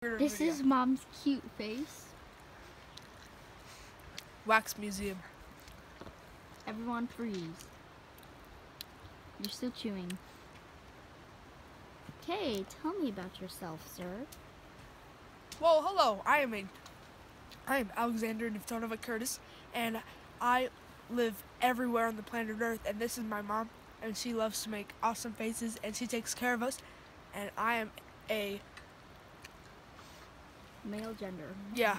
This is Mom's cute face. Wax Museum. Everyone freeze. You're still chewing. Okay, tell me about yourself, sir. Well, hello. I am Alexander Neftonovic Curtis, and I live everywhere on the planet Earth. And this is my mom, and she loves to make awesome faces, and she takes care of us. And I am a Male gender. yeah.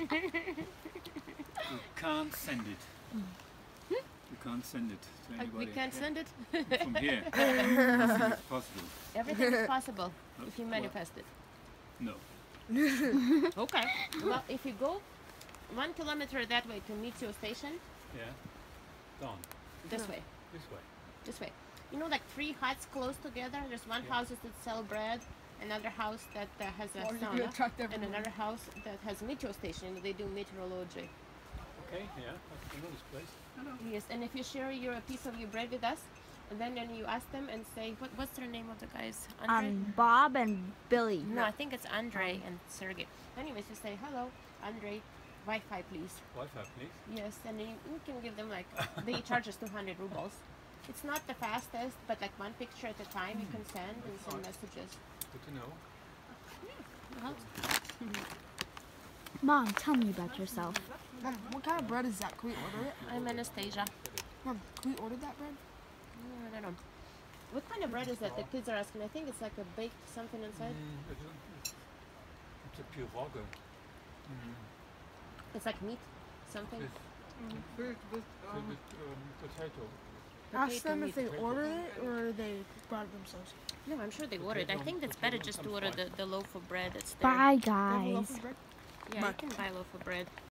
You can't send it. You can't send it to anybody. We can't send it. From here. Nothing is possible. Everything is possible if you manifest it. No. Okay. Well, if you go 1 kilometer that way to Mitsio Station, Yeah. Gone. this way, This way. this way. You know, like 3 huts close together. There's one house that sell bread, another house that has a sauna, and another house that has Mitsio Station. They do meteorology. Okay, yeah. I know this place. Yes, and if you share a piece of your bread with us, and then you ask them and say, what's their name of the guys? Andre? Bob and Billy. No, I think it's Andre and Sergey. Anyways, you say, hello, Andre, Wi-Fi, please. Wi-Fi, please. Yes, and then you can give them like, they charge us 200 rubles. It's not the fastest, but like 1 picture at a time you can send and send messages. Good to know. Mom, tell me about yourself. Mom, what kind of bread is that? Can we order it? I'm Anastasia. Mom, can we order that bread? I don't know. What kind of bread is that? The kids are asking. I think it's like a baked something inside. It's a pirogue. It's like meat, something. Filled with potato. Ask them meat. if they ordered it or they brought it themselves. No, I'm sure they ordered. I think that's better just to order the loaf of bread that's there. Bye, They have a loaf guys. of bread? Yeah, you can buy a loaf of bread.